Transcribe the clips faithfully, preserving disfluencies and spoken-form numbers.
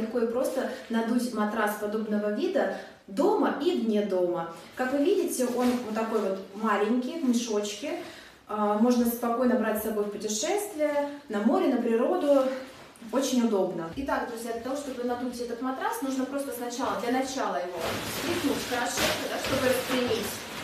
легко и просто надуть матрас подобного вида дома и вне дома. Как вы видите, он вот такой вот маленький, в мешочке. Можно спокойно брать с собой в путешествие, на море, на природу. Очень удобно. Итак, друзья, для того, чтобы надуть этот матрас, нужно просто сначала, для начала его встряхнуть хорошенько, да, чтобы распрямить.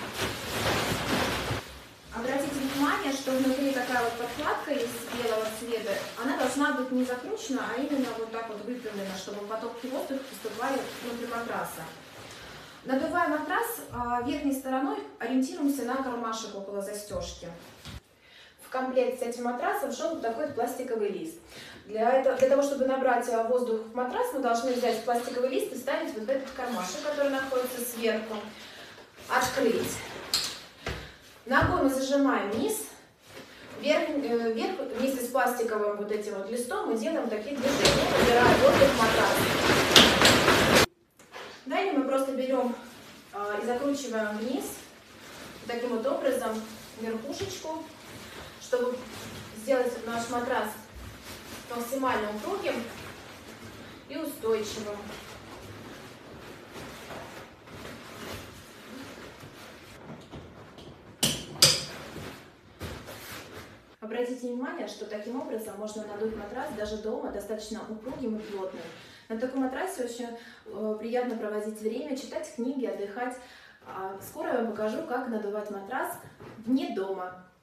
Обратите внимание, что внутри такая вот подкладка из белого цвета, она должна быть не закручена, а именно вот так вот выпрямлена, чтобы потоки воздуха поступали внутрь матраса. Надувая матрас, верхней стороной ориентируемся на кармашек около застежки. В комплект с этим матрасом шел вот такой пластиковый лист. Для, этого, для того, чтобы набрать воздух в матрас, мы должны взять пластиковый лист и ставить вот в этот кармашек, который находится сверху. Открыть. Ногой мы зажимаем низ. Вверх, вверх вместе с пластиковым вот этим вот листом мы делаем такие движения, набирая воздух в матрас. Далее мы просто берем э, и закручиваем вниз, таким вот образом, верхушечку, чтобы сделать наш матрас максимально упругим и устойчивым. Обратите внимание, что таким образом можно надуть матрас даже дома достаточно упругим и плотным. На таком матрасе очень э, приятно проводить время, читать книги, отдыхать. А скоро я вам покажу, как надувать матрас вне дома.